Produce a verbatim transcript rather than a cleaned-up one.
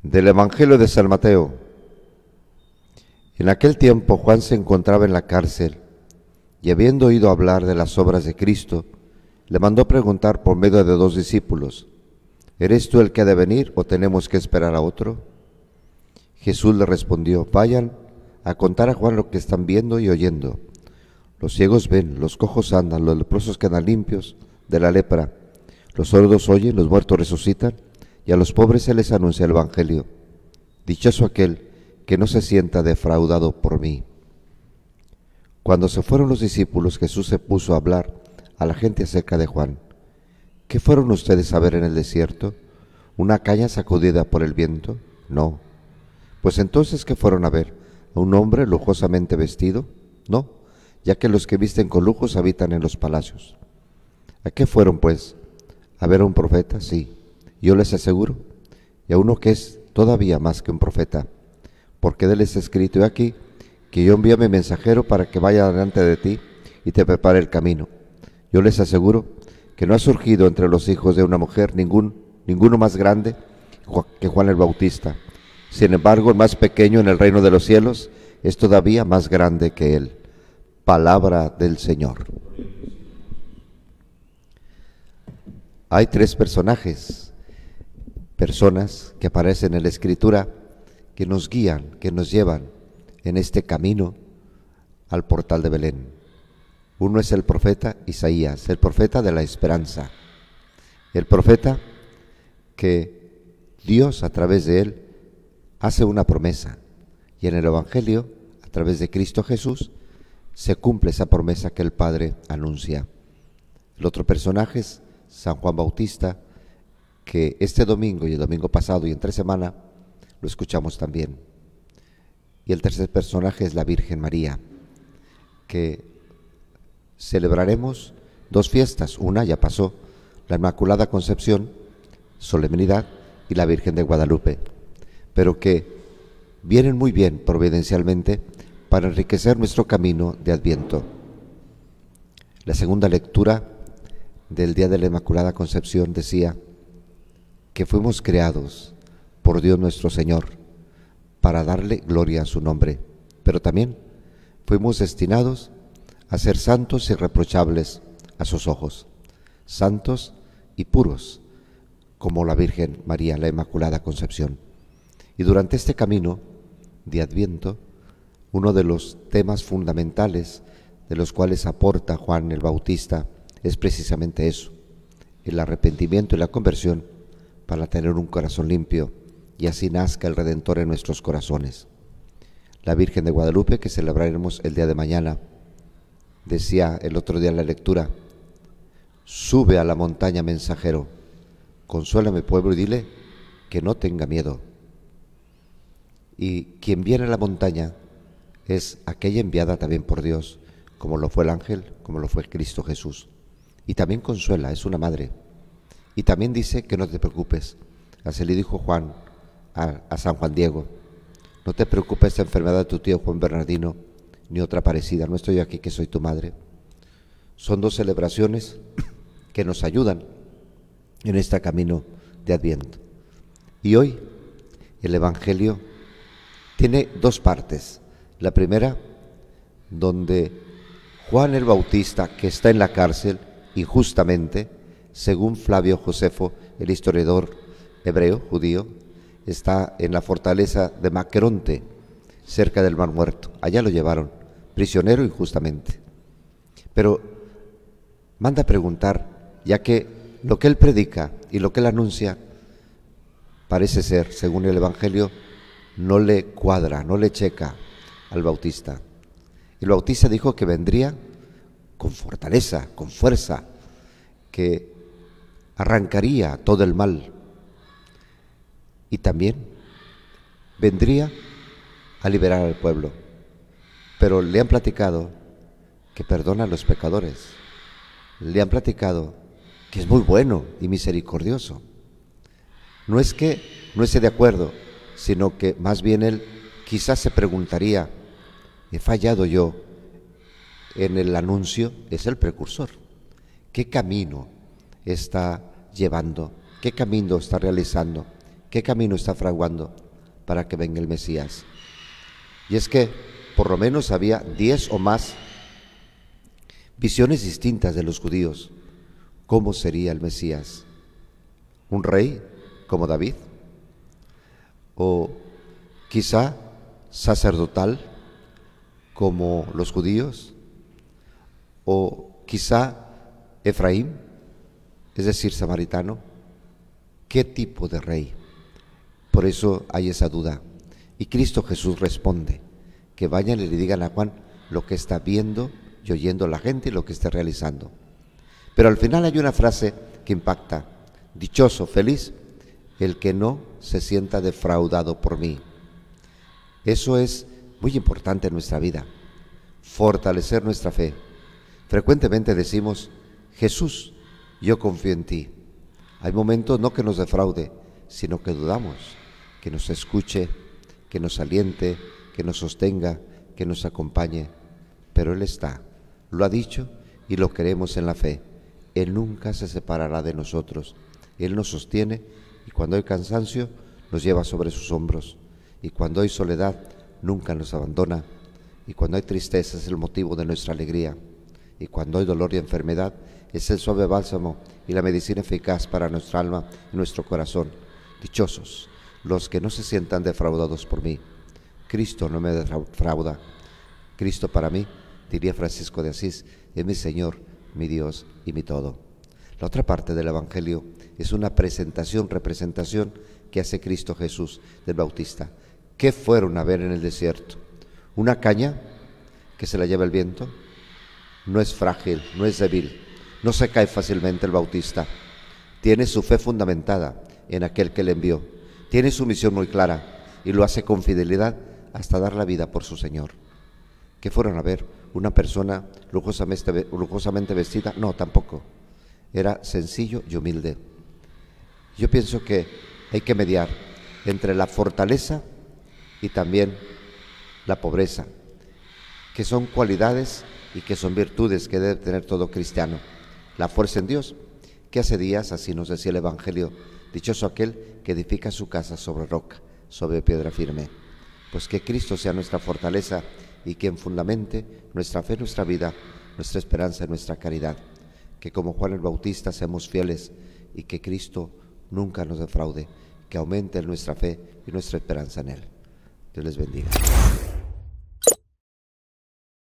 Del Evangelio de San Mateo. En aquel tiempo Juan se encontraba en la cárcel y, habiendo oído hablar de las obras de Cristo, le mandó preguntar por medio de dos discípulos: ¿Eres tú el que ha de venir o tenemos que esperar a otro? Jesús le respondió: Vayan a contar a Juan lo que están viendo y oyendo. Los ciegos ven, los cojos andan, los leprosos quedan limpios de la lepra, los sordos oyen, los muertos resucitan, y a los pobres se les anuncia el Evangelio. Dichoso aquel que no se sienta defraudado por mí. Cuando se fueron los discípulos, Jesús se puso a hablar a la gente acerca de Juan. ¿Qué fueron ustedes a ver en el desierto? ¿Una caña sacudida por el viento? No. Pues entonces, ¿qué fueron a ver? ¿A un hombre lujosamente vestido? No, ya que los que visten con lujos habitan en los palacios. ¿A qué fueron, pues? ¿A ver a un profeta? Sí. Yo les aseguro, y a uno que es todavía más que un profeta, porque de él es escrito: he aquí que yo envío a mi mensajero para que vaya delante de ti y te prepare el camino. Yo les aseguro que no ha surgido entre los hijos de una mujer ningún, ninguno más grande que Juan el Bautista. Sin embargo, el más pequeño en el reino de los cielos es todavía más grande que él. Palabra del Señor. Hay tres personajes, personas que aparecen en la Escritura, que nos guían, que nos llevan en este camino al portal de Belén. Uno es el profeta Isaías, el profeta de la esperanza, el profeta que Dios a través de él hace una promesa, y en el Evangelio, a través de Cristo Jesús, se cumple esa promesa que el Padre anuncia. El otro personaje es San Juan Bautista, que este domingo y el domingo pasado y entre semana lo escuchamos también. Y el tercer personaje es la Virgen María, que celebraremos dos fiestas. Una ya pasó, la Inmaculada Concepción, solemnidad, y la Virgen de Guadalupe, pero que vienen muy bien providencialmente para enriquecer nuestro camino de Adviento. La segunda lectura del día de la Inmaculada Concepción decía que fuimos creados por Dios nuestro Señor para darle gloria a su nombre, pero también fuimos destinados a ser santos y irreprochables a sus ojos, santos y puros, como la Virgen María, la Inmaculada Concepción. Y durante este camino de Adviento, uno de los temas fundamentales de los cuales aporta Juan el Bautista es precisamente eso, el arrepentimiento y la conversión, para tener un corazón limpio y así nazca el Redentor en nuestros corazones. La Virgen de Guadalupe, que celebraremos el día de mañana, decía el otro día en la lectura: sube a la montaña, mensajero, consuela a mi pueblo y dile que no tenga miedo. Y quien viene a la montaña es aquella enviada también por Dios, como lo fue el ángel, como lo fue Cristo Jesús. Y también consuela, es una madre. Y también dice que no te preocupes. Así le dijo Juan a, a San Juan Diego: no te preocupes de la enfermedad de tu tío Juan Bernardino, ni otra parecida, no estoy aquí, que soy tu madre. Son dos celebraciones que nos ayudan en este camino de Adviento. Y hoy el Evangelio tiene dos partes. La primera, donde Juan el Bautista, que está en la cárcel injustamente, según Flavio Josefo, el historiador hebreo, judío, está en la fortaleza de Maqueronte, cerca del Mar Muerto. Allá lo llevaron, prisionero injustamente. Pero manda a preguntar, ya que lo que él predica y lo que él anuncia parece ser, según el Evangelio, no le cuadra, no le checa al Bautista. El Bautista dijo que vendría con fortaleza, con fuerza, que arrancaría todo el mal y también vendría a liberar al pueblo. Pero le han platicado que perdona a los pecadores, le han platicado que es muy bueno y misericordioso. No es que no esté de acuerdo, sino que más bien él quizás se preguntaría: ¿he fallado yo en el anuncio? Es el precursor. ¿Qué camino está llevando? ¿Qué camino está realizando? ¿Qué camino está fraguando para que venga el Mesías? Y es que por lo menos había diez o más visiones distintas de los judíos. ¿Cómo sería el Mesías? ¿Un rey como David? ¿O quizá sacerdotal como los judíos? ¿O quizá Efraín, es decir, samaritano? ¿Qué tipo de rey? Por eso hay esa duda. Y Cristo Jesús responde, que vayan y le digan a Juan lo que está viendo y oyendo la gente y lo que está realizando. Pero al final hay una frase que impacta: dichoso, feliz, el que no se sienta defraudado por mí. Eso es muy importante en nuestra vida, fortalecer nuestra fe. Frecuentemente decimos, Jesús, yo confío en ti. Hay momentos no que nos defraude, sino que dudamos, que nos escuche, que nos aliente, que nos sostenga, que nos acompañe. Pero Él está, lo ha dicho y lo creemos en la fe. Él nunca se separará de nosotros. Él nos sostiene y cuando hay cansancio nos lleva sobre sus hombros. Y cuando hay soledad nunca nos abandona. Y cuando hay tristeza es el motivo de nuestra alegría. Y cuando hay dolor y enfermedad es el suave bálsamo y la medicina eficaz para nuestra alma y nuestro corazón. Dichosos los que no se sientan defraudados por mí. Cristo no me defrauda. Cristo para mí, diría Francisco de Asís, es mi Señor, mi Dios y mi todo. La otra parte del Evangelio es una presentación, representación que hace Cristo Jesús del Bautista. ¿Qué fueron a ver en el desierto? ¿Una caña que se la lleva el viento? No es frágil, no es débil, no se cae fácilmente el Bautista. Tiene su fe fundamentada en aquel que le envió. Tiene su misión muy clara y lo hace con fidelidad hasta dar la vida por su Señor. ¿Qué fueron a ver? ¿Una persona lujosamente, lujosamente vestida? No, tampoco. Era sencillo y humilde. Yo pienso que hay que mediar entre la fortaleza y también la pobreza, que son cualidades y que son virtudes que debe tener todo cristiano. La fuerza en Dios, que hace días, así nos decía el Evangelio, dichoso aquel que edifica su casa sobre roca, sobre piedra firme. Pues que Cristo sea nuestra fortaleza y quien fundamente nuestra fe, nuestra vida, nuestra esperanza y nuestra caridad. Que como Juan el Bautista seamos fieles y que Cristo nunca nos defraude, que aumente nuestra fe y nuestra esperanza en Él. Dios les bendiga.